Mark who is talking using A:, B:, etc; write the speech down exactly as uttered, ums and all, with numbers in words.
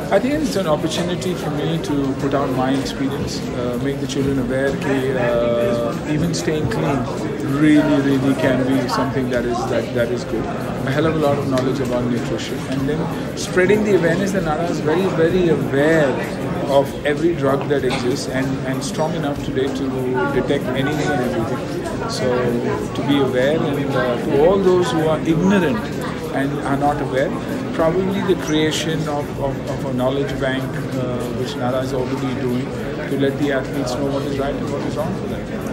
A: I think it's an opportunity for me to put out my experience, uh, make the children aware that uh, even staying clean really, really can be something that is that, that is good. A hell of a lot of knowledge about nutrition, and then spreading the awareness that Nara is very, very aware of every drug that exists and, and strong enough today to detect anything and everything. So to be aware, and uh, to all those who are ignorant and are not aware, probably the creation of, of, of a knowledge bank, uh, which Nara is already doing, to let the athletes know what is right and what is wrong for them.